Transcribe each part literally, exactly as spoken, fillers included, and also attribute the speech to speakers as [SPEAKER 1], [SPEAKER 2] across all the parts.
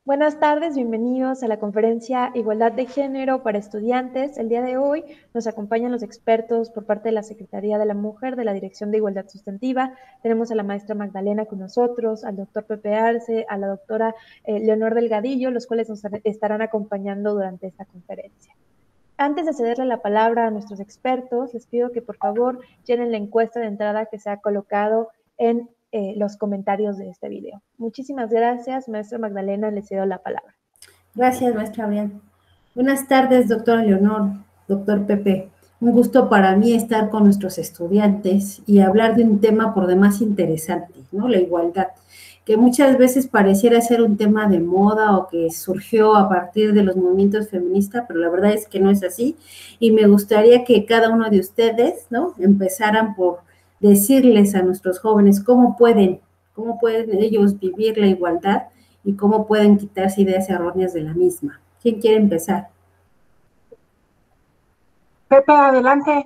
[SPEAKER 1] Buenas tardes, bienvenidos a la conferencia Igualdad de Género para Estudiantes. El día de hoy nos acompañan los expertos por parte de la Secretaría de la Mujer de la Dirección de Igualdad Sustantiva. Tenemos a la maestra Magdalena con nosotros, al doctor Pepe Arce, a la doctora eh, Leonor Delgadillo, los cuales nos estarán acompañando durante esta conferencia. Antes de cederle la palabra a nuestros expertos, les pido que por favor llenen la encuesta de entrada que se ha colocado en eh, los comentarios de este video. Muchísimas gracias, maestra Magdalena, le cedo la palabra.
[SPEAKER 2] Gracias, maestra Abrián. Buenas tardes, doctora Leonor, doctor Pepe. Un gusto para mí estar con nuestros estudiantes y hablar de un tema por demás interesante, ¿no? La igualdad, que muchas veces pareciera ser un tema de moda o que surgió a partir de los movimientos feministas, pero la verdad es que no es así. Y me gustaría que cada uno de ustedes, ¿no?, empezaran por decirles a nuestros jóvenes cómo pueden, cómo pueden ellos vivir la igualdad y cómo pueden quitarse ideas erróneas de la misma. ¿Quién quiere empezar?
[SPEAKER 3] Pepe, adelante.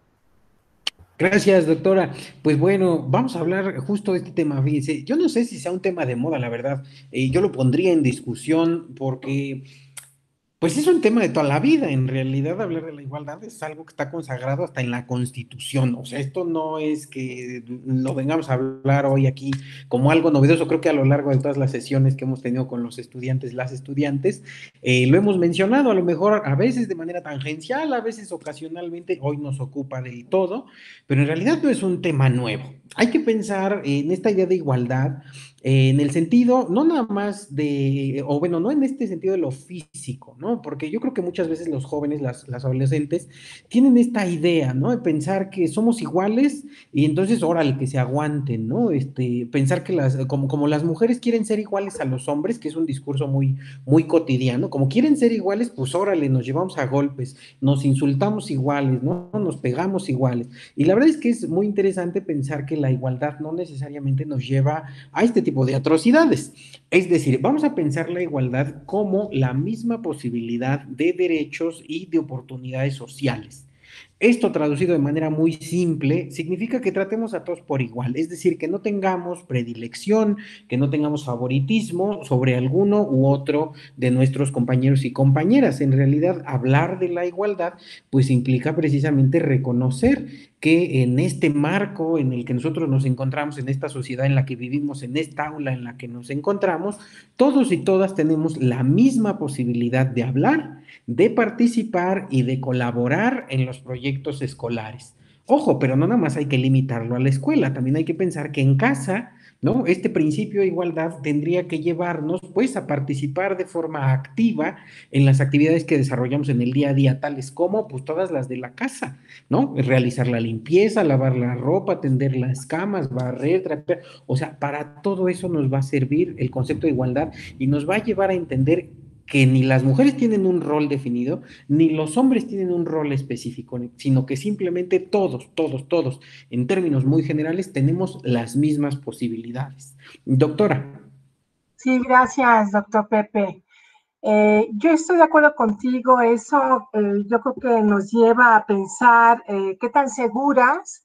[SPEAKER 4] Gracias, doctora. Pues bueno, vamos a hablar justo de este tema. Fíjense, yo no sé si sea un tema de moda, la verdad. Eh, yo lo pondría en discusión porque pues es un tema de toda la vida. En realidad, hablar de la igualdad es algo que está consagrado hasta en la Constitución. O sea, esto no es que lo vengamos a hablar hoy aquí como algo novedoso. Creo que a lo largo de todas las sesiones que hemos tenido con los estudiantes, las estudiantes, eh, lo hemos mencionado, a lo mejor a veces de manera tangencial, a veces ocasionalmente, hoy nos ocupa del todo, pero en realidad no es un tema nuevo. Hay que pensar en esta idea de igualdad eh, en el sentido, no nada más de, o bueno, no en este sentido de lo físico, ¿no? Porque yo creo que muchas veces los jóvenes, las, las adolescentes, tienen esta idea, ¿no? De pensar que somos iguales y entonces, órale, que se aguanten, ¿no? Este, pensar que las, como, como las mujeres quieren ser iguales a los hombres, que es un discurso muy, muy cotidiano, como quieren ser iguales, pues órale, nos llevamos a golpes, nos insultamos iguales, ¿no? Nos pegamos iguales. Y la verdad es que es muy interesante pensar que la igualdad no necesariamente nos lleva a este tipo de atrocidades. Es decir, vamos a pensar la igualdad como la misma posibilidad de derechos y de oportunidades sociales. Esto traducido de manera muy simple significa que tratemos a todos por igual, es decir, que no tengamos predilección, que no tengamos favoritismo sobre alguno u otro de nuestros compañeros y compañeras. En realidad, hablar de la igualdad pues implica precisamente reconocer que en este marco en el que nosotros nos encontramos, en esta sociedad en la que vivimos, en esta aula en la que nos encontramos, todos y todas tenemos la misma posibilidad de hablar, de participar y de colaborar en los proyectos escolares. Ojo, pero no nada más hay que limitarlo a la escuela, también hay que pensar que en casa, ¿no? Este principio de igualdad tendría que llevarnos, pues, a participar de forma activa en las actividades que desarrollamos en el día a día, tales como, pues, todas las de la casa, ¿no? Realizar la limpieza, lavar la ropa, tender las camas, barrer, trapear. O sea, para todo eso nos va a servir el concepto de igualdad y nos va a llevar a entender que ni las mujeres tienen un rol definido, ni los hombres tienen un rol específico, sino que simplemente todos, todos, todos, en términos muy generales, tenemos las mismas posibilidades. Doctora.
[SPEAKER 3] Sí, gracias, doctor Pepe. Eh, yo estoy de acuerdo contigo, eso eh, yo creo que nos lleva a pensar eh, qué tan seguras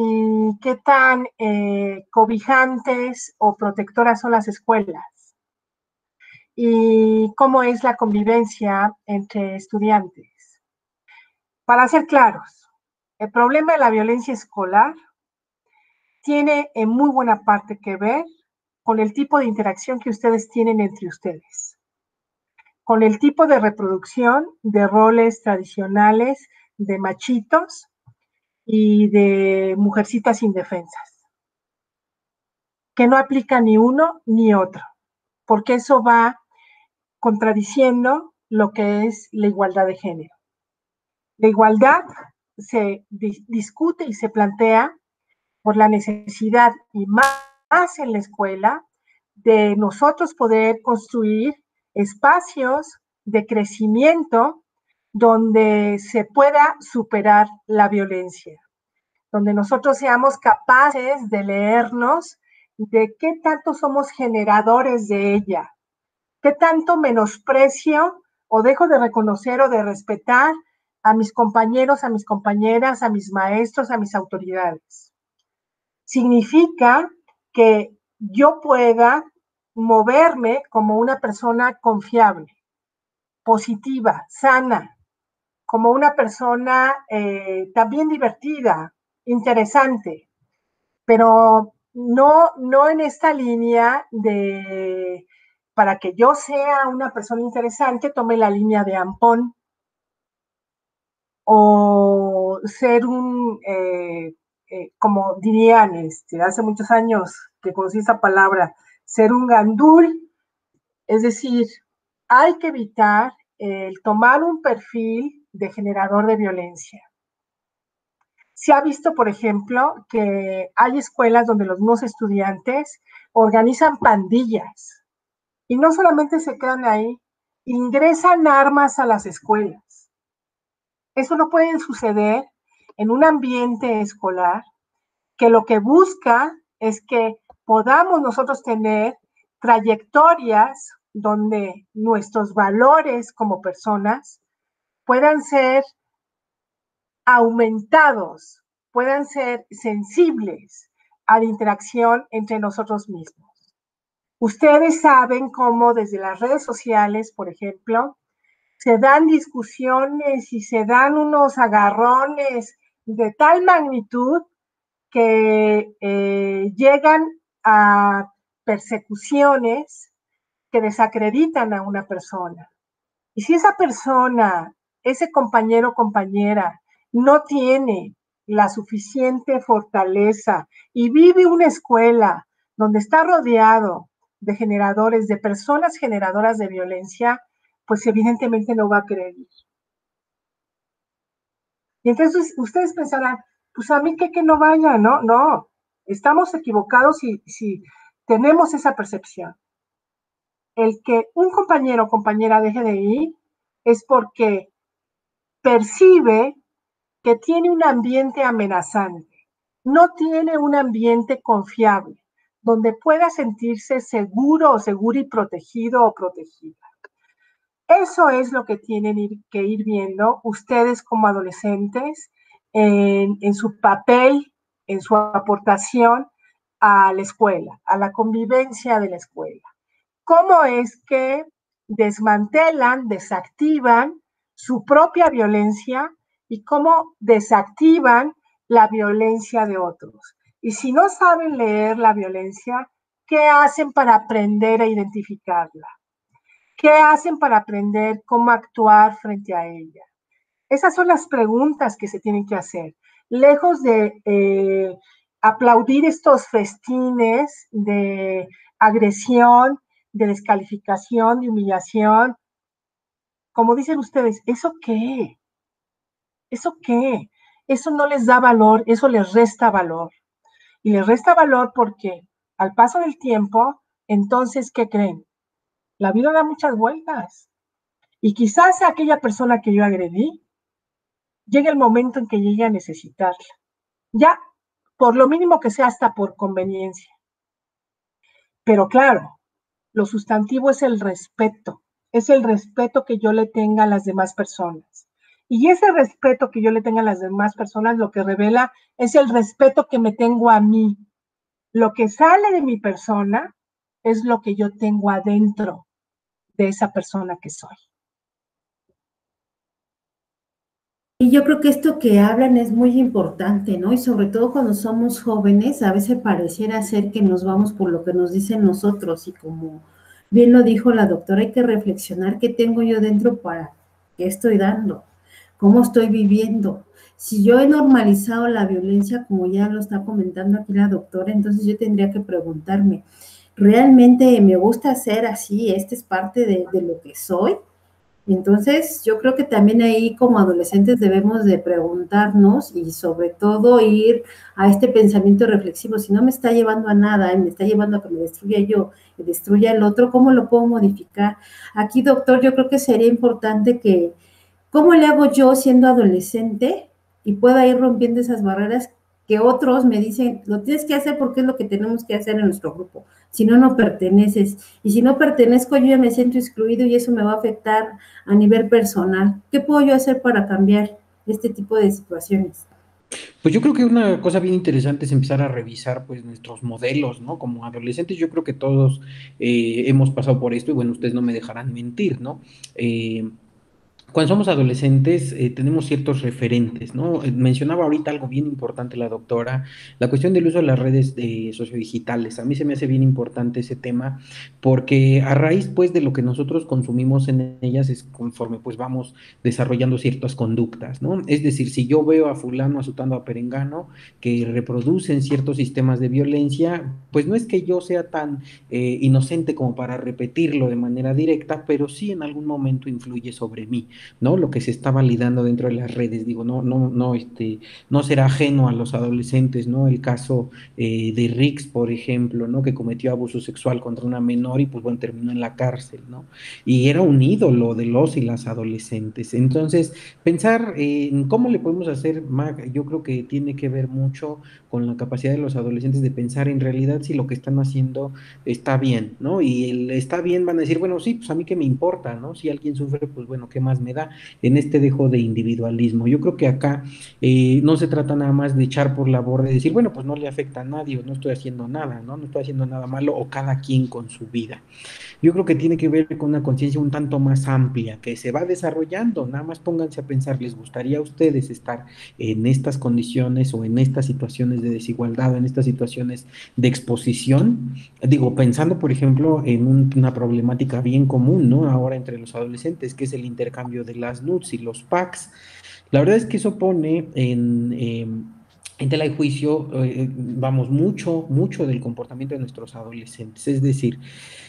[SPEAKER 3] y qué tan eh, cobijantes o protectoras son las escuelas y cómo es la convivencia entre estudiantes. Para ser claros, el problema de la violencia escolar tiene en muy buena parte que ver con el tipo de interacción que ustedes tienen entre ustedes, con el tipo de reproducción de roles tradicionales de machitos y de mujercitas indefensas, que no aplica ni uno ni otro, porque eso va contradiciendo lo que es la igualdad de género. La igualdad se di- discute y se plantea por la necesidad, y más en la escuela, de nosotros poder construir espacios de crecimiento donde se pueda superar la violencia, donde nosotros seamos capaces de leernos de qué tanto somos generadores de ella, qué tanto menosprecio o dejo de reconocer o de respetar a mis compañeros, a mis compañeras, a mis maestros, a mis autoridades. Significa que yo pueda moverme como una persona confiable, positiva, sana, como una persona eh, también divertida, interesante, pero no, no en esta línea de, para que yo sea una persona interesante, tome la línea de Ampón, o ser un, eh, eh, como dirían este, hace muchos años que conocí esa palabra, ser un gandul, es decir, hay que evitar el tomar un perfil de generador de violencia. Se ha visto, por ejemplo, que hay escuelas donde los mismos estudiantes organizan pandillas y no solamente se quedan ahí, ingresan armas a las escuelas. Eso no puede suceder en un ambiente escolar que lo que busca es que podamos nosotros tener trayectorias donde nuestros valores como personas puedan ser aumentados, puedan ser sensibles a la interacción entre nosotros mismos. Ustedes saben cómo desde las redes sociales, por ejemplo, se dan discusiones y se dan unos agarrones de tal magnitud que eh, llegan a persecuciones que desacreditan a una persona. Y si esa persona, ese compañero o compañera, no tiene la suficiente fortaleza y vive una escuela donde está rodeado de generadores, de personas generadoras de violencia, pues evidentemente no va a querer ir. Y entonces ustedes pensarán, pues a mí que, que no vaya, ¿no? No, estamos equivocados si, si tenemos esa percepción. El que un compañero o compañera deje de ir es porque percibe que tiene un ambiente amenazante, no tiene un ambiente confiable, donde pueda sentirse seguro o seguro y protegido o protegida. Eso es lo que tienen que ir viendo ustedes como adolescentes en, en su papel, en su aportación a la escuela, a la convivencia de la escuela. ¿Cómo es que desmantelan, desactivan su propia violencia y cómo desactivan la violencia de otros? Y si no saben leer la violencia, ¿qué hacen para aprender a identificarla? ¿Qué hacen para aprender cómo actuar frente a ella? Esas son las preguntas que se tienen que hacer. Lejos de eh, aplaudir estos festines de agresión, de descalificación, de humillación, como dicen ustedes, ¿eso qué? ¿Eso qué? Eso no les da valor, eso les resta valor. Y les resta valor porque al paso del tiempo, entonces, ¿qué creen? La vida da muchas vueltas. Y quizás a aquella persona que yo agredí, llegue el momento en que llegue a necesitarla. Ya, por lo mínimo que sea hasta por conveniencia. Pero claro, lo sustantivo es el respeto. Es el respeto que yo le tenga a las demás personas. Y ese respeto que yo le tenga a las demás personas lo que revela es el respeto que me tengo a mí. Lo que sale de mi persona es lo que yo tengo adentro de esa persona que soy.
[SPEAKER 2] Y yo creo que esto que hablan es muy importante, ¿no? Y sobre todo cuando somos jóvenes, a veces pareciera ser que nos vamos por lo que nos dicen nosotros y como bien lo dijo la doctora, hay que reflexionar qué tengo yo dentro para qué estoy dando, cómo estoy viviendo. Si yo he normalizado la violencia, como ya lo está comentando aquí la doctora, entonces yo tendría que preguntarme, ¿realmente me gusta ser así? ¿Esta es parte de, de lo que soy? Entonces, yo creo que también ahí como adolescentes debemos de preguntarnos y sobre todo ir a este pensamiento reflexivo. Si no me está llevando a nada y me está llevando a que me destruya yo y destruya el otro, ¿cómo lo puedo modificar? Aquí, doctor, yo creo que sería importante que, ¿cómo le hago yo siendo adolescente y pueda ir rompiendo esas barreras que otros me dicen, lo tienes que hacer porque es lo que tenemos que hacer en nuestro grupo, si no, no perteneces, y si no pertenezco yo ya me siento excluido y eso me va a afectar a nivel personal? ¿Qué puedo yo hacer para cambiar este tipo de situaciones?
[SPEAKER 4] Pues yo creo que una cosa bien interesante es empezar a revisar pues nuestros modelos, ¿no? Como adolescentes yo creo que todos eh, hemos pasado por esto y bueno, ustedes no me dejarán mentir, ¿no? Eh, Cuando somos adolescentes eh, tenemos ciertos referentes, ¿no? Eh, Mencionaba ahorita algo bien importante la doctora, la cuestión del uso de las redes eh, sociodigitales. A mí se me hace bien importante ese tema porque a raíz pues de lo que nosotros consumimos en ellas es conforme pues vamos desarrollando ciertas conductas, ¿no? Es decir, si yo veo a fulano azotando a perengano que reproducen ciertos sistemas de violencia, pues no es que yo sea tan eh, inocente como para repetirlo de manera directa, pero sí en algún momento influye sobre mí. ¿No? Lo que se está validando dentro de las redes, digo, no, no, no, este, no será ajeno a los adolescentes, ¿no? El caso eh, de Rix, por ejemplo, ¿no? Que cometió abuso sexual contra una menor y pues bueno, terminó en la cárcel, ¿no? Y era un ídolo de los y las adolescentes. Entonces, pensar eh, en cómo le podemos hacer, Mag, yo creo que tiene que ver mucho con la capacidad de los adolescentes de pensar en realidad si lo que están haciendo está bien, ¿no? Y el está bien van a decir, bueno, sí, pues a mí qué me importa, ¿no? Si alguien sufre, pues bueno, ¿qué más me da en este dejo de individualismo? Yo creo que acá eh, no se trata nada más de echar por la borda y decir, bueno, pues no le afecta a nadie, o no estoy haciendo nada, ¿no? No estoy haciendo nada malo, o cada quien con su vida. Yo creo que tiene que ver con una conciencia un tanto más amplia, que se va desarrollando. Nada más pónganse a pensar, ¿les gustaría a ustedes estar en estas condiciones o en estas situaciones de desigualdad, o en estas situaciones de exposición? Digo, pensando, por ejemplo, en un- una problemática bien común, ¿no? Ahora entre los adolescentes, que es el intercambio de las nudes y los packs. La verdad es que eso pone en... eh, en tela de juicio, eh, vamos, mucho, mucho del comportamiento de nuestros adolescentes. Es decir,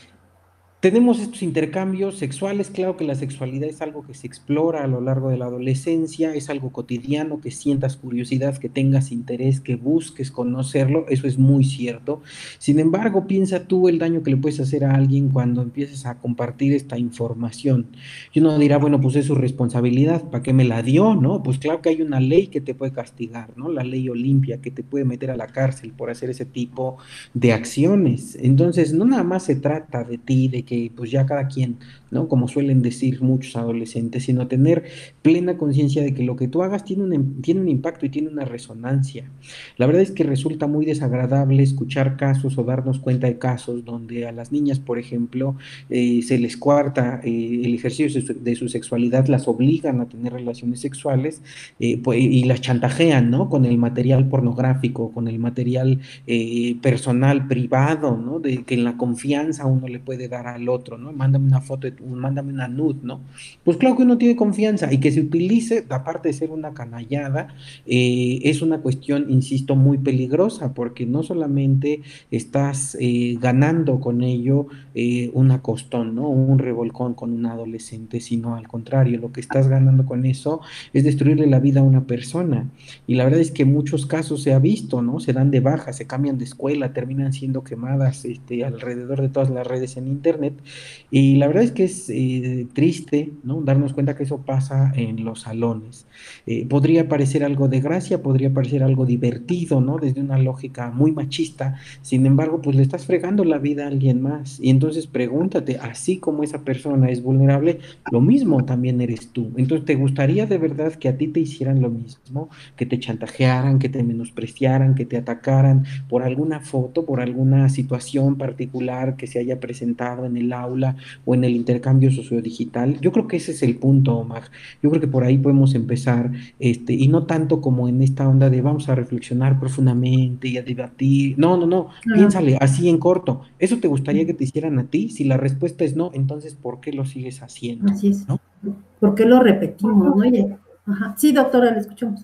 [SPEAKER 4] tenemos estos intercambios sexuales, claro que la sexualidad es algo que se explora a lo largo de la adolescencia, es algo cotidiano, que sientas curiosidad, que tengas interés, que busques conocerlo, eso es muy cierto. Sin embargo, piensa tú el daño que le puedes hacer a alguien cuando empiezas a compartir esta información. Y uno dirá, bueno, pues es su responsabilidad, ¿para qué me la dio, no? Pues claro que hay una ley que te puede castigar, ¿no? La ley Olimpia, que te puede meter a la cárcel por hacer ese tipo de acciones. Entonces, no nada más se trata de ti, de que pues ya cada quien, ¿no? Como suelen decir muchos adolescentes, sino tener plena conciencia de que lo que tú hagas tiene un, tiene un impacto y tiene una resonancia. La verdad es que resulta muy desagradable escuchar casos o darnos cuenta de casos donde a las niñas, por ejemplo, eh, se les cuarta eh, el ejercicio de su, de su, sexualidad, las obligan a tener relaciones sexuales eh, pues, y las chantajean, ¿no? Con el material pornográfico, con el material eh, personal, privado, ¿no? De que en la confianza uno le puede dar al otro, ¿no? Mándame una foto, mándame una nude, ¿no? Pues claro que uno tiene confianza y que se utilice, aparte de ser una canallada, eh, es una cuestión, insisto, muy peligrosa porque no solamente estás eh, ganando con ello eh, un acostón, ¿no? Un revolcón con un adolescente, sino al contrario, lo que estás ganando con eso es destruirle la vida a una persona. Y la verdad es que en muchos casos se ha visto, ¿no? Se dan de baja, se cambian de escuela, terminan siendo quemadas este, alrededor de todas las redes en Internet. Y la verdad es que es eh, triste, ¿no? Darnos cuenta que eso pasa en los salones. Eh, podría parecer algo de gracia, podría parecer algo divertido, ¿no? Desde una lógica muy machista. Sin embargo, pues le estás fregando la vida a alguien más. Y entonces pregúntate, así como esa persona es vulnerable, lo mismo también eres tú. Entonces, ¿te gustaría de verdad que a ti te hicieran lo mismo? Que te chantajearan, que te menospreciaran, que te atacaran por alguna foto, por alguna situación particular que se haya presentado en el aula o en el intercambio sociodigital. Yo creo que ese es el punto, Omar. Yo creo que por ahí podemos empezar, este, y no tanto como en esta onda de vamos a reflexionar profundamente y a debatir. No, no, no,
[SPEAKER 2] Claro,
[SPEAKER 4] piénsale así en corto. ¿Eso te gustaría que te hicieran a ti? Si la respuesta es no, entonces ¿por qué lo sigues haciendo?
[SPEAKER 2] así es.
[SPEAKER 4] ¿No?
[SPEAKER 2] ¿Por qué lo repetimos, no? Oye, ajá. Sí, doctora, le escuchamos.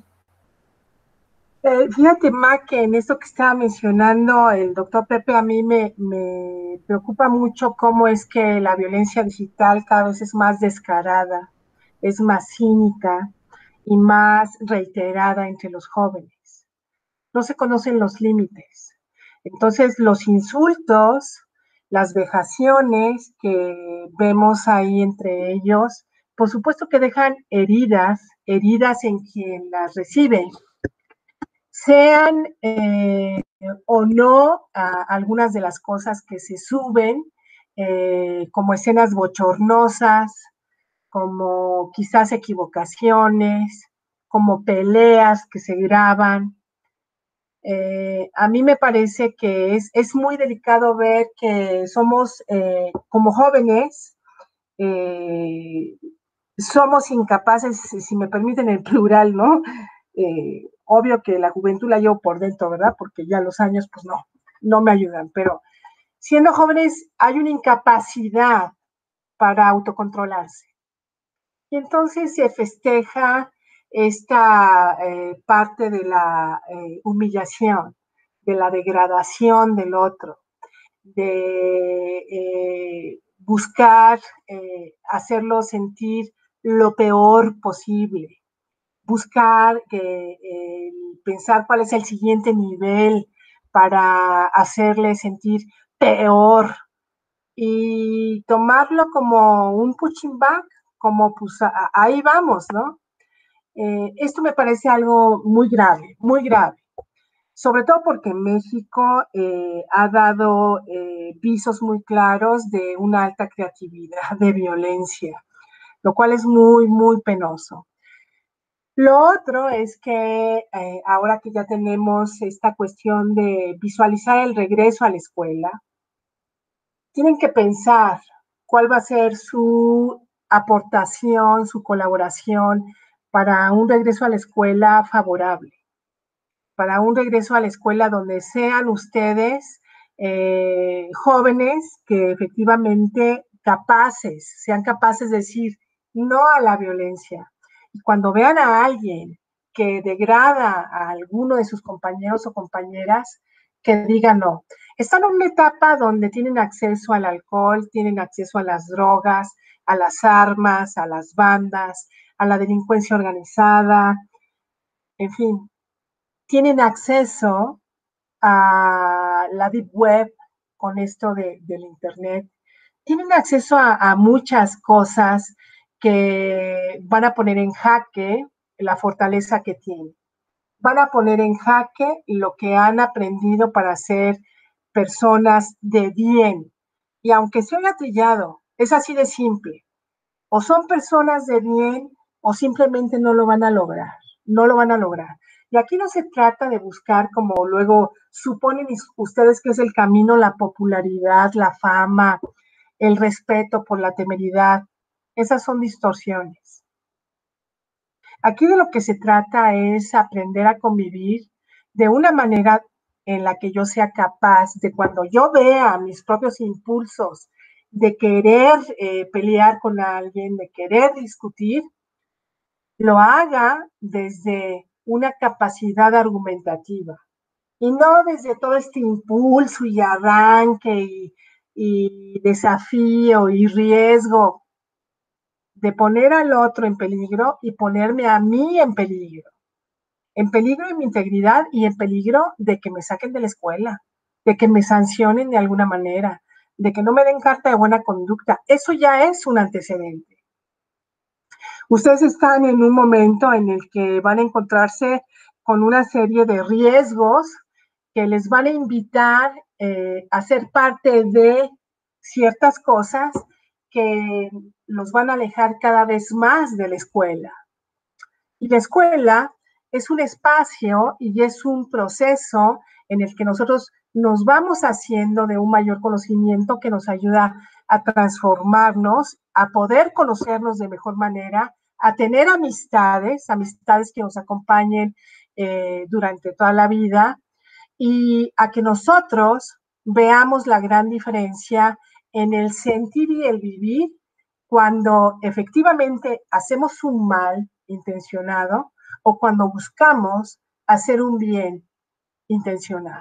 [SPEAKER 3] Eh, fíjate, Ma, que en esto que estaba mencionando el doctor Pepe, a mí me, me preocupa mucho cómo es que la violencia digital cada vez es más descarada, es más cínica y más reiterada entre los jóvenes. No se conocen los límites. Entonces, los insultos, las vejaciones que vemos ahí entre ellos, por supuesto que dejan heridas, heridas en quien las recibe, sean eh, o no a, algunas de las cosas que se suben, eh, como escenas bochornosas, como quizás equivocaciones, como peleas que se graban. Eh, a mí me parece que es, es muy delicado ver que somos, eh, como jóvenes, eh, somos incapaces, si me permiten el plural, ¿no? Eh, obvio que la juventud la llevo por dentro, ¿verdad? Porque ya los años, pues no, no me ayudan, pero siendo jóvenes hay una incapacidad para autocontrolarse. Y entonces se festeja esta eh, parte de la eh, humillación, de la degradación del otro, de eh, buscar eh, hacerlo sentir lo peor posible, buscar que, eh, pensar cuál es el siguiente nivel para hacerle sentir peor y tomarlo como un punching bag, como pues a, ahí vamos, ¿no? Eh, esto me parece algo muy grave, muy grave, sobre todo porque México eh, ha dado eh, visos muy claros de una alta creatividad de violencia, lo cual es muy, muy penoso. Lo otro es que eh, ahora que ya tenemos esta cuestión de visualizar el regreso a la escuela, tienen que pensar cuál va a ser su aportación, su colaboración para un regreso a la escuela favorable, para un regreso a la escuela donde sean ustedes eh, jóvenes que efectivamente capaces, sean capaces de decir no a la violencia. Y cuando vean a alguien que degrada a alguno de sus compañeros o compañeras, que digan no. Están en una etapa donde tienen acceso al alcohol, tienen acceso a las drogas, a las armas, a las bandas, a la delincuencia organizada, en fin, tienen acceso a la deep web con esto de, del internet, tienen acceso a, a muchas cosas que van a poner en jaque la fortaleza que tienen. Van a poner en jaque lo que han aprendido para ser personas de bien. Y aunque se haya trillado, es así de simple. O son personas de bien o simplemente no lo van a lograr. No lo van a lograr. Y aquí no se trata de buscar, como luego suponen ustedes que es el camino, la popularidad, la fama, el respeto por la temeridad. Esas son distorsiones. Aquí de lo que se trata es aprender a convivir de una manera en la que yo sea capaz de, cuando yo vea mis propios impulsos de querer eh, pelear con alguien, de querer discutir, lo haga desde una capacidad argumentativa y no desde todo este impulso y arranque y, y desafío y riesgo de poner al otro en peligro y ponerme a mí en peligro. En peligro de mi integridad y en peligro de que me saquen de la escuela, de que me sancionen de alguna manera, de que no me den carta de buena conducta. Eso ya es un antecedente. Ustedes están en un momento en el que van a encontrarse con una serie de riesgos que les van a invitar eh, a ser parte de ciertas cosas que los van a alejar cada vez más de la escuela. Y la escuela es un espacio y es un proceso en el que nosotros nos vamos haciendo de un mayor conocimiento que nos ayuda a transformarnos, a poder conocernos de mejor manera, a tener amistades, amistades que nos acompañen eh, durante toda la vida y a que nosotros veamos la gran diferencia en el sentir y el vivir cuando efectivamente hacemos un mal intencionado o cuando buscamos hacer un bien intencionado.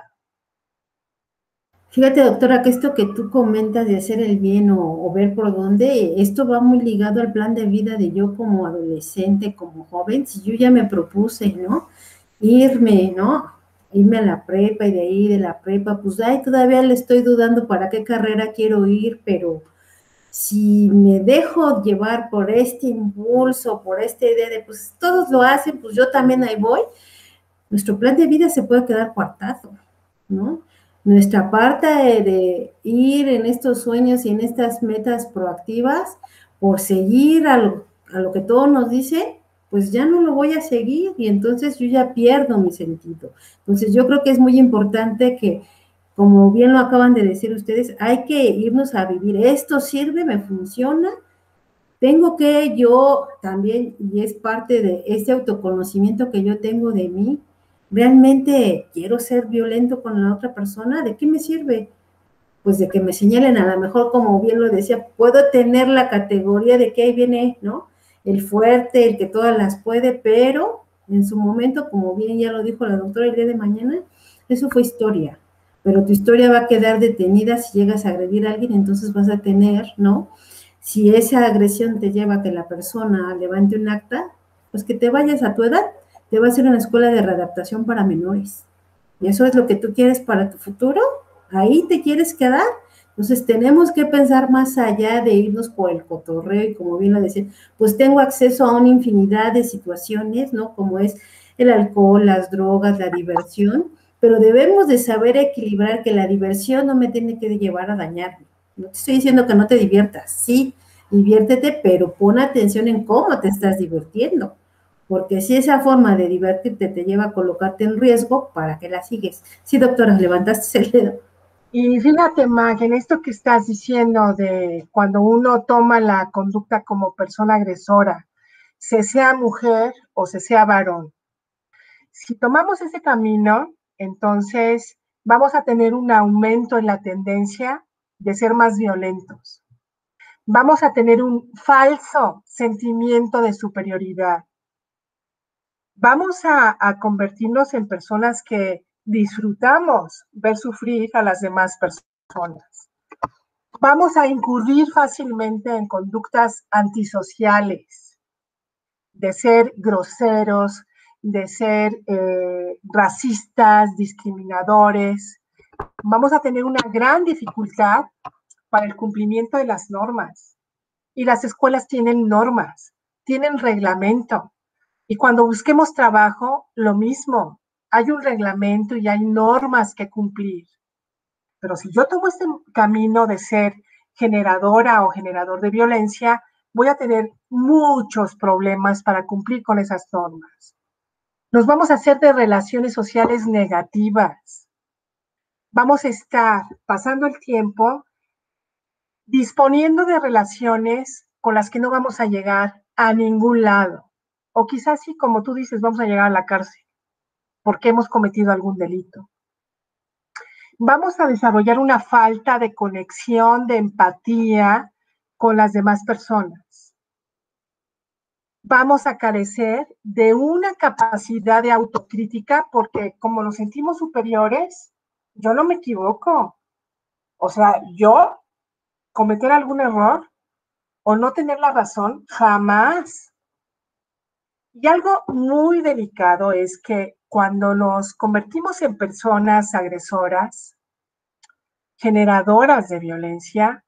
[SPEAKER 2] Fíjate, doctora, que esto que tú comentas de hacer el bien o, o ver por dónde, esto va muy ligado al plan de vida de yo como adolescente, como joven. Si yo ya me propuse, ¿no? Irme, ¿no? Irme a la prepa y de ahí de la prepa, pues ay, todavía le estoy dudando para qué carrera quiero ir, pero si me dejo llevar por este impulso, por esta idea de, pues todos lo hacen, pues yo también ahí voy, nuestro plan de vida se puede quedar coartado, ¿no? Nuestra parte de, de ir en estos sueños y en estas metas proactivas, por seguir a lo, a lo que todo nos dice, pues ya no lo voy a seguir y entonces yo ya pierdo mi sentido. Entonces yo creo que es muy importante que, como bien lo acaban de decir ustedes, hay que irnos a vivir. Esto sirve, me funciona. Tengo que yo también, y es parte de ese autoconocimiento que yo tengo de mí, ¿realmente quiero ser violento con la otra persona? ¿De qué me sirve? Pues de que me señalen, a lo mejor, como bien lo decía, puedo tener la categoría de que ahí viene, ¿no? El fuerte, el que todas las puede, pero en su momento, como bien ya lo dijo la doctora el día de mañana, eso fue historia. Pero tu historia va a quedar detenida si llegas a agredir a alguien, entonces vas a tener, ¿no? Si esa agresión te lleva a que la persona levante un acta, pues que te vayas a tu edad, te vas a ir a una escuela de readaptación para menores. ¿Y eso es lo que tú quieres para tu futuro? ¿Ahí te quieres quedar? Entonces tenemos que pensar más allá de irnos por el cotorreo y como bien lo decía, pues tengo acceso a una infinidad de situaciones, ¿no? Como es el alcohol, las drogas, la diversión, pero debemos de saber equilibrar que la diversión no me tiene que llevar a dañarme. No te estoy diciendo que no te diviertas, sí, diviértete, pero pon atención en cómo te estás divirtiendo, porque si esa forma de divertirte te lleva a colocarte en riesgo, ¿para qué la sigues? Sí, doctora, levantaste el dedo.
[SPEAKER 3] Y fíjate, Mag, en esto que estás diciendo de cuando uno toma la conducta como persona agresora, se sea mujer o se sea varón, si tomamos ese camino, entonces vamos a tener un aumento en la tendencia de ser más violentos. Vamos a tener un falso sentimiento de superioridad. Vamos a, a convertirnos en personas que disfrutamos ver sufrir a las demás personas. Vamos a incurrir fácilmente en conductas antisociales, de ser groseros, de ser eh, racistas, discriminadores. Vamos a tener una gran dificultad para el cumplimiento de las normas. Y las escuelas tienen normas, tienen reglamento. Y cuando busquemos trabajo, lo mismo. Hay un reglamento y hay normas que cumplir. Pero si yo tomo este camino de ser generadora o generador de violencia, voy a tener muchos problemas para cumplir con esas normas. Nos vamos a hacer de relaciones sociales negativas. Vamos a estar pasando el tiempo disponiendo de relaciones con las que no vamos a llegar a ningún lado. O quizás sí, como tú dices, vamos a llegar a la cárcel porque hemos cometido algún delito. Vamos a desarrollar una falta de conexión, de empatía con las demás personas. Vamos a carecer de una capacidad de autocrítica porque como nos sentimos superiores, yo no me equivoco. O sea, yo cometer algún error o no tener la razón, jamás. Y algo muy delicado es que cuando nos convertimos en personas agresoras, generadoras de violencia,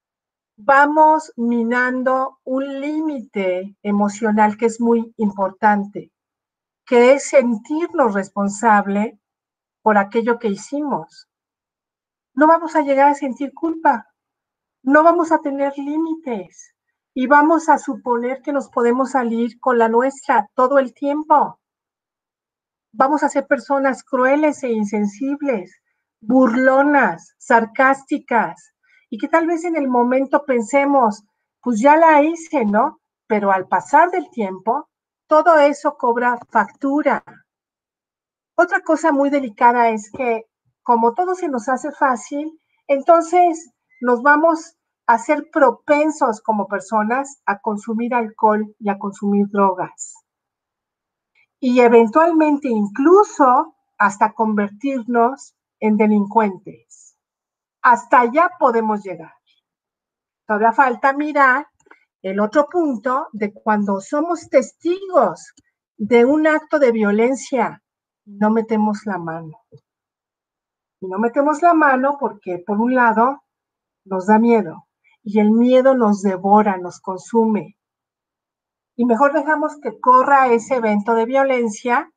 [SPEAKER 3] vamos minando un límite emocional que es muy importante, que es sentirnos responsable por aquello que hicimos. No vamos a llegar a sentir culpa, no vamos a tener límites y vamos a suponer que nos podemos salir con la nuestra todo el tiempo. Vamos a ser personas crueles e insensibles, burlonas, sarcásticas, y que tal vez en el momento pensemos, pues ya la hice, ¿no? Pero al pasar del tiempo, todo eso cobra factura. Otra cosa muy delicada es que, como todo se nos hace fácil, entonces nos vamos a ser propensos como personas a consumir alcohol y a consumir drogas. Y eventualmente incluso hasta convertirnos en delincuentes. Hasta allá podemos llegar. Todavía falta mirar el otro punto de cuando somos testigos de un acto de violencia, no metemos la mano. Y no metemos la mano porque, por un lado, nos da miedo y el miedo nos devora, nos consume. Y mejor dejamos que corra ese evento de violencia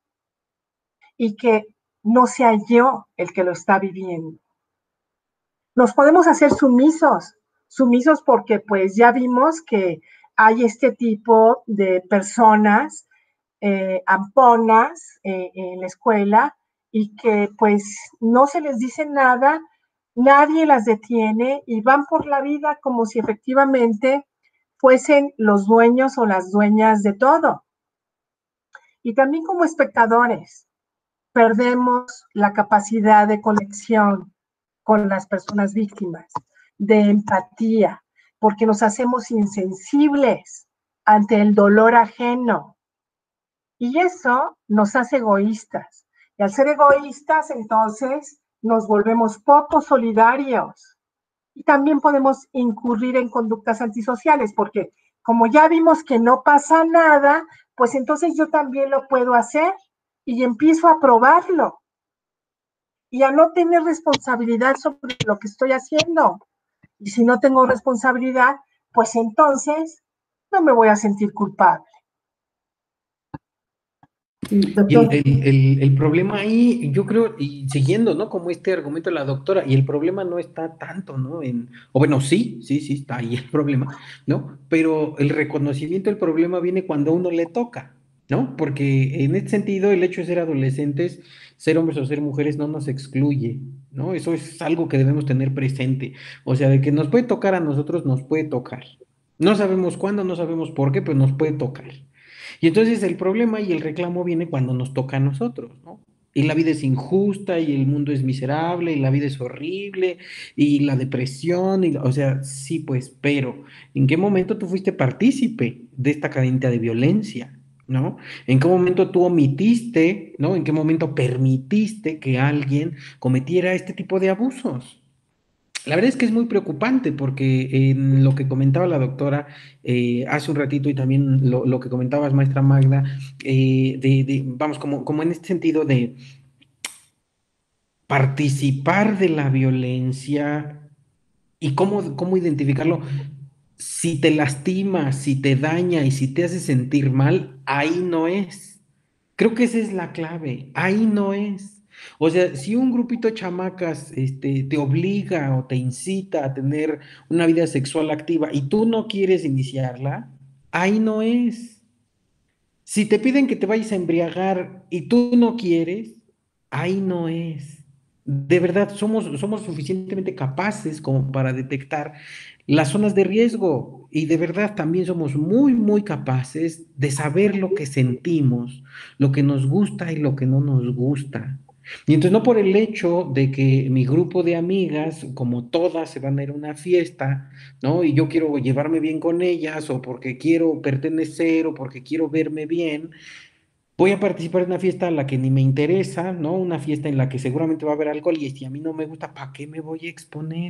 [SPEAKER 3] y que no sea yo el que lo está viviendo. Nos podemos hacer sumisos, sumisos porque pues ya vimos que hay este tipo de personas eh, amponas eh, en la escuela y que pues no se les dice nada, nadie las detiene y van por la vida como si efectivamente fuesen los dueños o las dueñas de todo. Y también como espectadores, perdemos la capacidad de conexión con las personas víctimas, de empatía, porque nos hacemos insensibles ante el dolor ajeno. Y eso nos hace egoístas. Y al ser egoístas, entonces, nos volvemos poco solidarios. Y también podemos incurrir en conductas antisociales, porque como ya vimos que no pasa nada, pues entonces yo también lo puedo hacer y empiezo a probarlo y a no tener responsabilidad sobre lo que estoy haciendo. Y si no tengo responsabilidad, pues entonces no me voy a sentir culpable.
[SPEAKER 2] Sí,
[SPEAKER 4] Y el,
[SPEAKER 2] doctor.
[SPEAKER 4] el- el- el problema ahí, yo creo, y siguiendo, ¿no? Como este argumento de la doctora, y el problema no está tanto, ¿no? En, o bueno, sí, sí, sí, está ahí el problema, ¿no? Pero el reconocimiento del problema viene cuando a uno le toca, ¿no? Porque en este sentido, el hecho de ser adolescentes, ser hombres o ser mujeres no nos excluye, ¿no? Eso es algo que debemos tener presente. O sea, de que nos puede tocar a nosotros, nos puede tocar. No sabemos cuándo, no sabemos por qué, pero nos puede tocar. Y entonces el problema y el reclamo viene cuando nos toca a nosotros, ¿no? Y la vida es injusta y el mundo es miserable y la vida es horrible y la depresión, y, la- o sea, sí, pues, pero ¿en qué momento tú fuiste partícipe de esta cadena de violencia? ¿No? ¿En qué momento tú omitiste, ¿no? ¿En qué momento permitiste que alguien cometiera este tipo de abusos? La verdad es que es muy preocupante porque en lo que comentaba la doctora eh, hace un ratito y también lo, lo que comentabas, maestra Magda, eh, de, de- vamos, como, como en este sentido de participar de la violencia y cómo, cómo identificarlo. Si te lastima, si te daña y si te hace sentir mal, ahí no es. Creo que esa es la clave, ahí no es. O sea, si un grupito de chamacas este, te obliga o te incita a tener una vida sexual activa y tú no quieres iniciarla, ahí no es. Si te piden que te vayas a embriagar y tú no quieres, ahí no es. De verdad, somos, somos suficientemente capaces como para detectar las zonas de riesgo y de verdad también somos muy, muy capaces de saber lo que sentimos, lo que nos gusta y lo que no nos gusta. Y entonces no por el hecho de que mi grupo de amigas, como todas, se van a ir a una fiesta, ¿no? Y yo quiero llevarme bien con ellas o porque quiero pertenecer o porque quiero verme bien, voy a participar en una fiesta a la que ni me interesa, ¿no? Una fiesta en la que seguramente va a haber alcohol y si a mí no me gusta, ¿para qué me voy a exponer?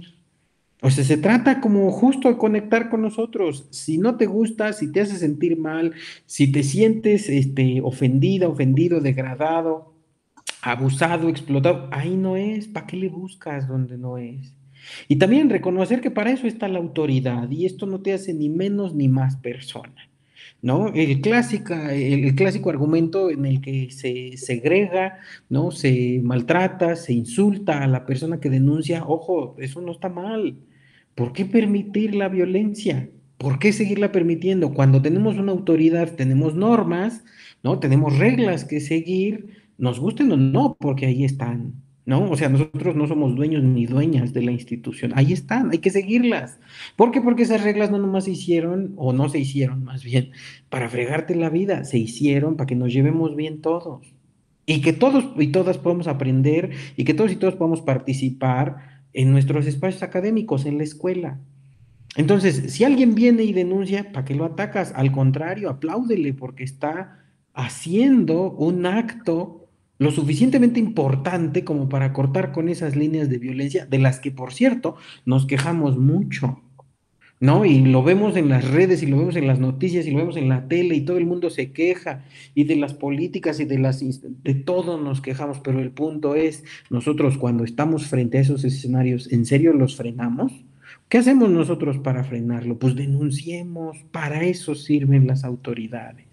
[SPEAKER 4] O sea, se trata como justo de conectar con nosotros. Si no te gusta, si te hace sentir mal, si te sientes este, ofendida, ofendido, degradado, abusado, explotado, ahí no es. ¿Para qué le buscas donde no es? Y también reconocer que para eso está la autoridad y esto no te hace ni menos ni más persona, ¿no? El, clásica, el, el clásico argumento en el que se segrega, ¿no? Se maltrata, se insulta a la persona que denuncia, ojo, eso no está mal. ¿Por qué permitir la violencia? ¿Por qué seguirla permitiendo? Cuando tenemos una autoridad, tenemos normas, ¿no? Tenemos reglas que seguir, nos gusten o no, porque ahí están, ¿no? O sea, nosotros no somos dueños ni dueñas de la institución, ahí están, hay que seguirlas. ¿Por qué? Porque esas reglas no nomás se hicieron, o no se hicieron más bien, para fregarte la vida, se hicieron para que nos llevemos bien todos. Y que todos y todas podamos aprender y que todos y todas podamos participar en nuestros espacios académicos, en la escuela. Entonces, si alguien viene y denuncia, ¿para qué lo atacas? Al contrario, apláudele porque está haciendo un acto lo suficientemente importante como para cortar con esas líneas de violencia, de las que, por cierto, nos quejamos mucho, ¿no? Y lo vemos en las redes y lo vemos en las noticias y lo vemos en la tele y todo el mundo se queja y de las políticas y de las de todo nos quejamos, pero el punto es, nosotros cuando estamos frente a esos escenarios, ¿en serio los frenamos? ¿Qué hacemos nosotros para frenarlo? Pues denunciemos, para eso sirven las autoridades.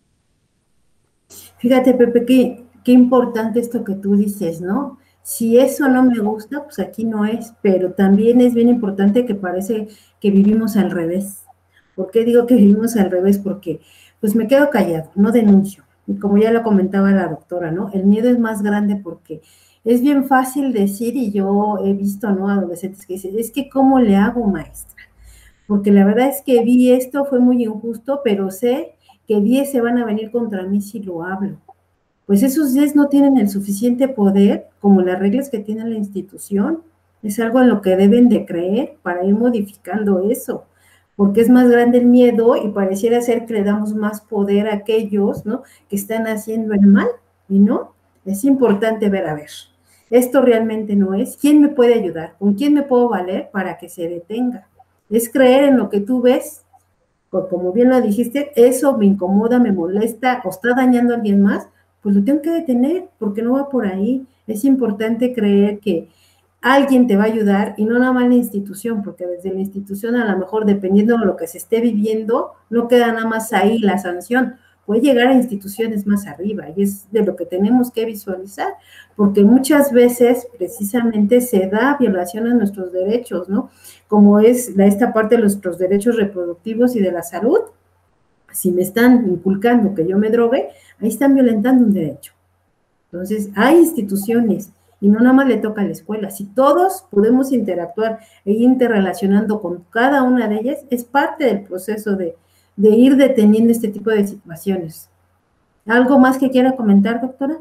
[SPEAKER 2] Fíjate, Pepe, qué, qué importante esto que tú dices, ¿no? Si eso no me gusta, pues aquí no es, pero también es bien importante que parece que vivimos al revés. ¿Por qué digo que vivimos al revés? Porque pues me quedo callado, no denuncio. Y como ya lo comentaba la doctora, ¿no? El miedo es más grande porque es bien fácil decir, y yo he visto, ¿no? Adolescentes que dicen, es que ¿cómo le hago, maestra? Porque la verdad es que vi esto, fue muy injusto, pero sé que diez se van a venir contra mí si lo hablo. Pues esos diez no tienen el suficiente poder como las reglas que tiene la institución. Es algo en lo que deben de creer para ir modificando eso, porque es más grande el miedo y pareciera ser que le damos más poder a aquellos, ¿no?, que están haciendo el mal, y no, es importante ver, a ver, esto realmente no es, ¿quién me puede ayudar? ¿Con quién me puedo valer para que se detenga? Es creer en lo que tú ves, como bien lo dijiste, eso me incomoda, me molesta, o está dañando a alguien más, pues lo tengo que detener, porque no va por ahí. Es importante creer que alguien te va a ayudar y no nada más la institución, porque desde la institución a lo mejor, dependiendo de lo que se esté viviendo, no queda nada más ahí la sanción, puede llegar a instituciones más arriba, y es de lo que tenemos que visualizar, porque muchas veces precisamente se da violación a nuestros derechos, ¿no? Como es la, esta parte de nuestros derechos reproductivos y de la salud. Si me están inculcando que yo me drogue, ahí están violentando un derecho. Entonces, hay instituciones, y no nada más le toca a la escuela. Si todos podemos interactuar e interrelacionando con cada una de ellas, es parte del proceso de, de ir deteniendo este tipo de situaciones. ¿Algo más que quiera comentar, doctora?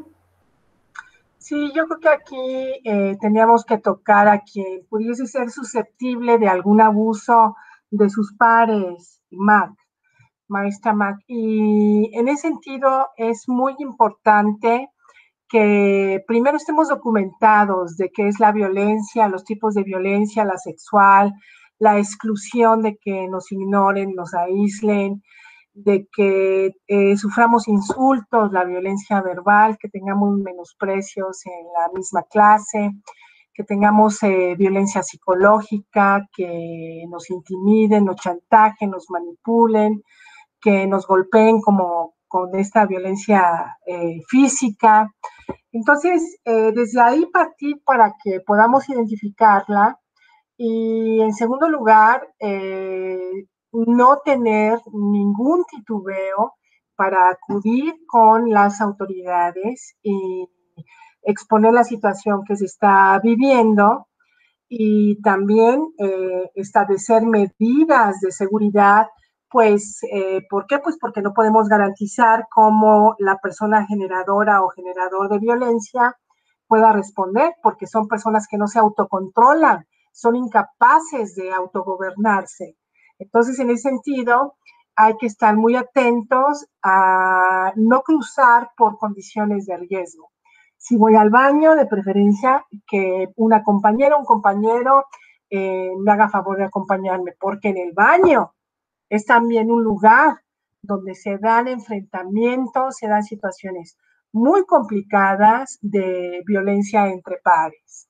[SPEAKER 3] Sí, yo creo que aquí eh, teníamos que tocar a quien pudiese ser susceptible de algún abuso de sus pares, Mac, maestra Mac. Y en ese sentido es muy importante que primero estemos documentados de qué es la violencia, los tipos de violencia, la sexual, la exclusión de que nos ignoren, nos aíslen, de que eh, suframos insultos, la violencia verbal, que tengamos menosprecios en la misma clase, que tengamos eh, violencia psicológica, que nos intimiden, nos chantajen, nos manipulen, que nos golpeen como con esta violencia eh, física. Entonces, eh, desde ahí partir para que podamos identificarla. Y en segundo lugar, eh, no tener ningún titubeo para acudir con las autoridades y exponer la situación que se está viviendo, y también eh, establecer medidas de seguridad. Pues, eh, ¿por qué? Pues porque no podemos garantizar cómo la persona generadora o generador de violencia pueda responder, porque son personas que no se autocontrolan, son incapaces de autogobernarse. Entonces, en ese sentido, hay que estar muy atentos a no cruzar por condiciones de riesgo. Si voy al baño, de preferencia que una compañera o un compañero eh, me haga favor de acompañarme, porque en el baño es también un lugar donde se dan enfrentamientos, se dan situaciones muy complicadas de violencia entre pares.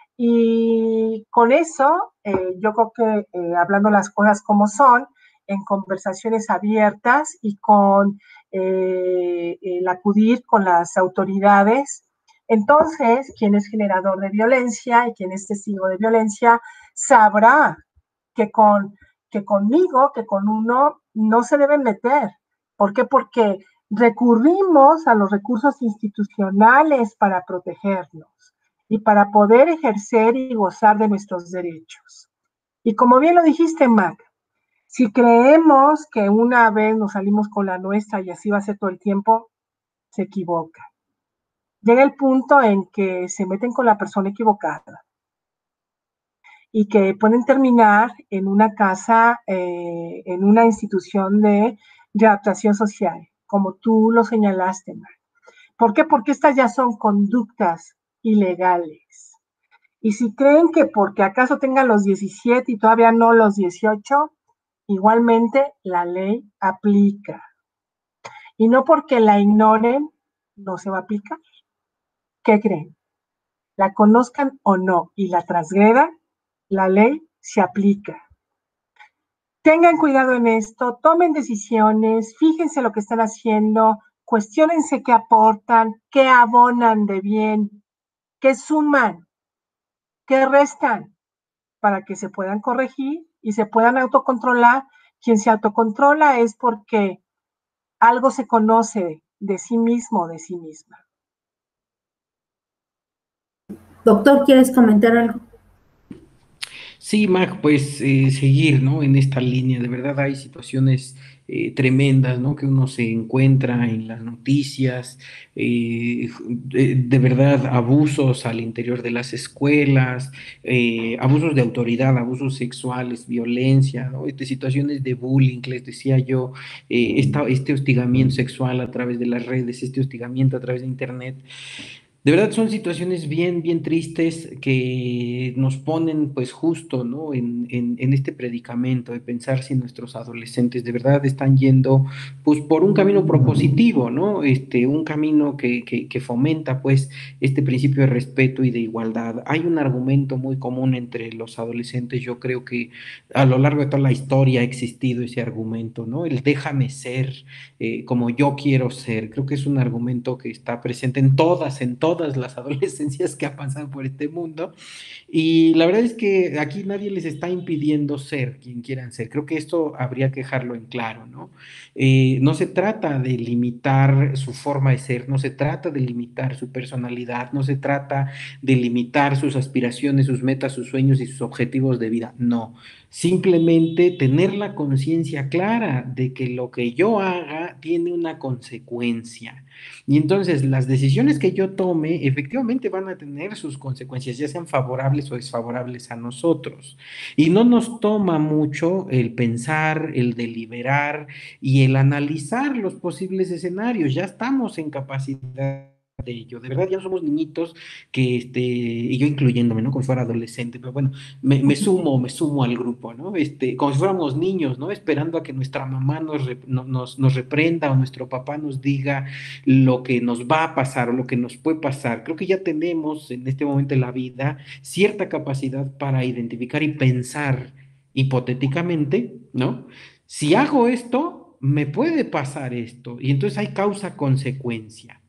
[SPEAKER 3] Y con eso, eh, yo creo que eh, hablando las cosas como son, en conversaciones abiertas y con eh, el acudir con las autoridades, entonces quien es generador de violencia y quien es testigo de violencia sabrá que, con, que conmigo, que con uno, no se deben meter. ¿Por qué? Porque recurrimos a los recursos institucionales para protegernos y para poder ejercer y gozar de nuestros derechos. Y como bien lo dijiste, Mac, si creemos que una vez nos salimos con la nuestra y así va a ser todo el tiempo, se equivoca. Llega el punto en que se meten con la persona equivocada y que pueden terminar en una casa, eh, en una institución de readaptación social, como tú lo señalaste, Mac. ¿Por qué? Porque estas ya son conductas ilegales. Y si creen que porque acaso tengan los diecisiete y todavía no los dieciocho, igualmente la ley aplica. Y no porque la ignoren, no se va a aplicar. ¿Qué creen? La conozcan o no y la transgredan, la ley se aplica. Tengan cuidado en esto, tomen decisiones, fíjense lo que están haciendo, cuestiónense qué aportan, qué abonan de bien, qué suman, qué restan, para que se puedan corregir y se puedan autocontrolar. Quien se autocontrola es porque algo se conoce de sí mismo o de sí misma.
[SPEAKER 2] Doctor, ¿quieres comentar algo?
[SPEAKER 4] Sí, Mag, pues eh, seguir, ¿no? En esta línea. De verdad hay situaciones eh, tremendas, ¿no? Que uno se encuentra en las noticias, eh, de, de verdad abusos al interior de las escuelas, eh, abusos de autoridad, abusos sexuales, violencia, ¿no? Este, situaciones de bullying, les decía yo, eh, esta- este hostigamiento sexual a través de las redes, este hostigamiento a través de Internet. De verdad son situaciones bien, bien tristes que nos ponen pues justo, ¿no? En, en, en este predicamento de pensar si nuestros adolescentes de verdad están yendo pues por un camino propositivo, ¿no? Este, un camino que, que, que fomenta pues este principio de respeto y de igualdad. Hay un argumento muy común entre los adolescentes, yo creo que a lo largo de toda la historia ha existido ese argumento, ¿no? El déjame ser eh, como yo quiero ser. Creo que es un argumento que está presente en todas, en todas las adolescencias que han pasado por este mundo. Y la verdad es que aquí nadie les está impidiendo ser quien quieran ser. Creo que esto habría que dejarlo en claro, ¿no? Eh, no se trata de limitar su forma de ser, no se trata de limitar su personalidad, no se trata de limitar sus aspiraciones, sus metas, sus sueños y sus objetivos de vida. No, simplemente tener la conciencia clara de que lo que yo haga tiene una consecuencia. Y entonces las decisiones que yo tome efectivamente van a tener sus consecuencias, ya sean favorables o desfavorables a nosotros. Y no nos toma mucho el pensar, el deliberar y el analizar los posibles escenarios. Ya estamos en capacidad de ello. De verdad, ya no somos niñitos que, este, y yo incluyéndome, ¿no? Como si fuera adolescente, pero bueno, me, me sumo, me sumo al grupo, ¿no? Este, como si fuéramos niños, ¿no? Esperando a que nuestra mamá nos, re- no- nos, nos reprenda o nuestro papá nos diga lo que nos va a pasar o lo que nos puede pasar. Creo que ya tenemos en este momento de la vida cierta capacidad para identificar y pensar hipotéticamente, ¿no? Si hago esto, me puede pasar esto. Y entonces hay causa-consecuencia.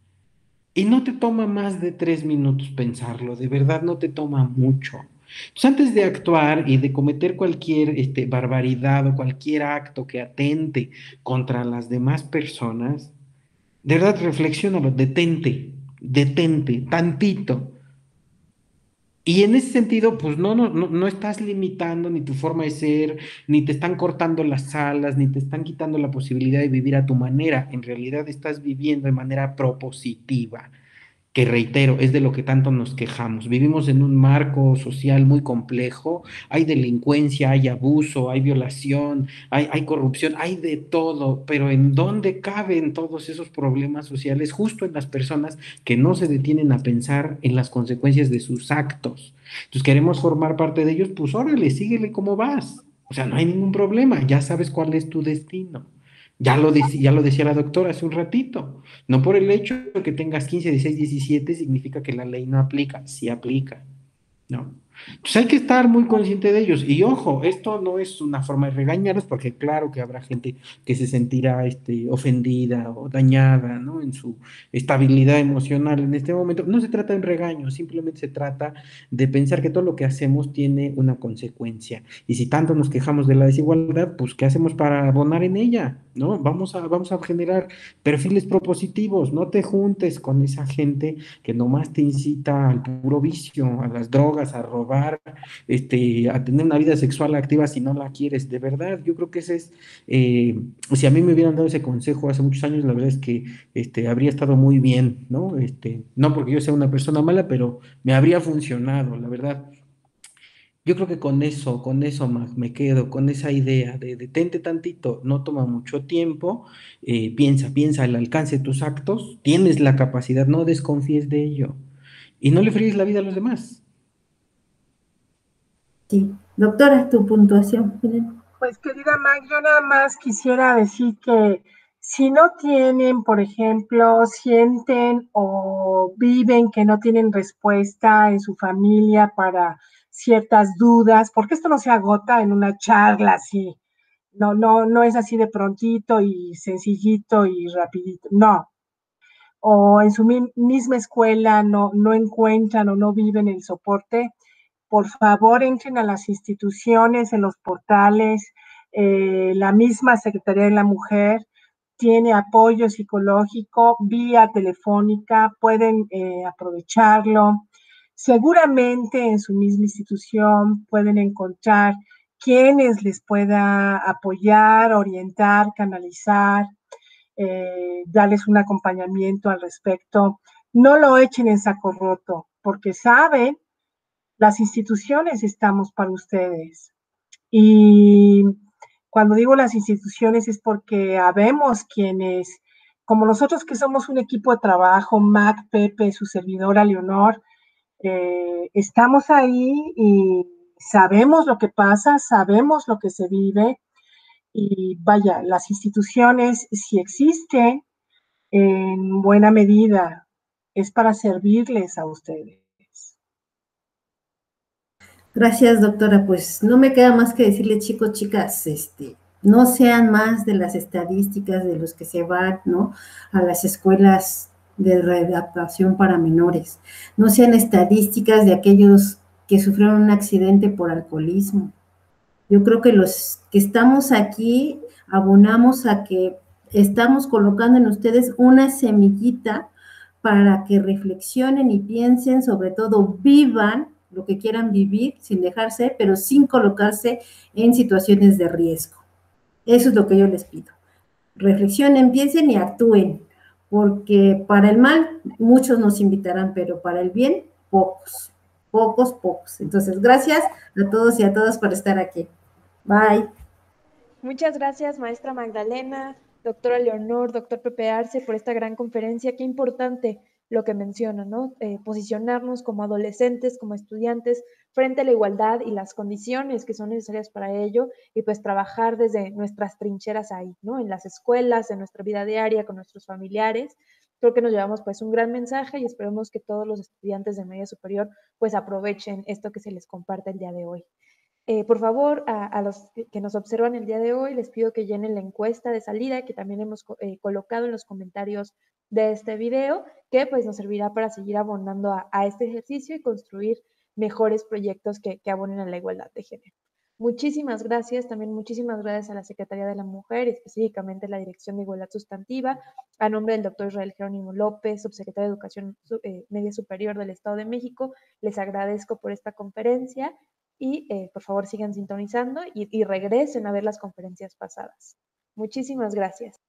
[SPEAKER 4] Y no te toma más de tres minutos pensarlo, de verdad no te toma mucho. Entonces, antes de actuar y de cometer cualquier este, barbaridad o cualquier acto que atente contra las demás personas, de verdad, reflexiónalo, detente, detente, tantito. Y en ese sentido, pues no, no, no, no estás limitando ni tu forma de ser, ni te están cortando las alas, ni te están quitando la posibilidad de vivir a tu manera. En realidad estás viviendo de manera propositiva, que reitero, es de lo que tanto nos quejamos. Vivimos en un marco social muy complejo, hay delincuencia, hay abuso, hay violación, hay, hay corrupción, hay de todo, pero ¿en dónde caben todos esos problemas sociales? Justo en las personas que no se detienen a pensar en las consecuencias de sus actos. Entonces, queremos formar parte de ellos, pues órale, síguele cómo vas. O sea, no hay ningún problema, ya sabes cuál es tu destino. Ya lo, dec- ya lo decía la doctora hace un ratito. No por el hecho de que tengas quince, dieciséis, diecisiete significa que la ley no aplica, sí aplica, ¿no? Entonces hay que estar muy consciente de ellos. Y ojo, esto no es una forma de regañarlos, porque claro que habrá gente que se sentirá este, ofendida o dañada, ¿no? En su estabilidad emocional en este momento. No se trata de un regaño, simplemente se trata de pensar que todo lo que hacemos tiene una consecuencia. Y si tanto nos quejamos de la desigualdad, pues ¿qué hacemos para abonar en ella? ¿No? Vamos a, vamos a generar perfiles propositivos. No te juntes con esa gente que nomás te incita al puro vicio, a las drogas, a robar, este, a tener una vida sexual activa si no la quieres. De verdad, yo creo que ese es, eh, si a mí me hubieran dado ese consejo hace muchos años, la verdad es que este, habría estado muy bien, ¿no? Este, no porque yo sea una persona mala, pero me habría funcionado, la verdad. Yo creo que con eso, con eso Mag, me quedo, con esa idea de detente tantito, no toma mucho tiempo, eh, piensa, piensa el alcance de tus actos, tienes la capacidad, no desconfíes de ello y no le fríes la vida a los demás.
[SPEAKER 2] Sí. Doctora, tu puntuación final.
[SPEAKER 3] Pues querida Mag, yo nada más quisiera decir que si no tienen, por ejemplo, sienten o viven que no tienen respuesta en su familia para ciertas dudas, porque esto no se agota en una charla así, no, no, no es así de prontito y sencillito y rapidito, no. O en su mi- misma escuela no, no encuentran o no viven el soporte, por favor entren a las instituciones, en los portales, eh, la misma Secretaría de la Mujer, tiene apoyo psicológico vía telefónica, pueden eh, aprovecharlo. Seguramente en su misma institución pueden encontrar quienes les pueda apoyar, orientar, canalizar, eh, darles un acompañamiento al respecto. No lo echen en saco roto, porque saben, las instituciones estamos para ustedes. Y cuando digo las instituciones es porque habemos quienes, como nosotros que somos un equipo de trabajo, Mac, Pepe, su servidora Leonor, eh, estamos ahí y sabemos lo que pasa, sabemos lo que se vive y vaya, las instituciones si existen en buena medida es para servirles a ustedes.
[SPEAKER 2] Gracias, doctora. Pues no me queda más que decirle, chicos, chicas, este, no sean más de las estadísticas de los que se van, ¿no?, a las escuelas de readaptación para menores. No sean estadísticas de aquellos que sufrieron un accidente por alcoholismo. Yo creo que los que estamos aquí abonamos a que estamos colocando en ustedes una semillita para que reflexionen y piensen, sobre todo vivan lo que quieran vivir sin dejarse, pero sin colocarse en situaciones de riesgo. Eso es lo que yo les pido. Reflexionen, piensen y actúen, porque para el mal muchos nos invitarán, pero para el bien pocos, pocos, pocos. Entonces, gracias a todos y a todas por estar aquí. Bye.
[SPEAKER 1] Muchas gracias, maestra Magdalena, doctora Leonor, doctor Pepe Arce, por esta gran conferencia. Qué importante lo que menciona, ¿no? Eh, posicionarnos como adolescentes, como estudiantes, frente a la igualdad y las condiciones que son necesarias para ello, y pues trabajar desde nuestras trincheras ahí, ¿no? En las escuelas, en nuestra vida diaria, con nuestros familiares. Creo que nos llevamos pues un gran mensaje y esperemos que todos los estudiantes de media superior pues aprovechen esto que se les comparte el día de hoy. Eh, por favor, a, a los que nos observan el día de hoy, les pido que llenen la encuesta de salida que también hemos eh, colocado en los comentarios de este video, que pues nos servirá para seguir abonando a, a este ejercicio y construir mejores proyectos que, que abonen a la igualdad de género. Muchísimas gracias, también muchísimas gracias a la Secretaría de la Mujer, específicamente la Dirección de Igualdad Sustantiva, a nombre del doctor Israel Jerónimo López, subsecretario de Educación eh, Media Superior del Estado de México. Les agradezco por esta conferencia y eh, por favor sigan sintonizando y, y regresen a ver las conferencias pasadas. Muchísimas gracias.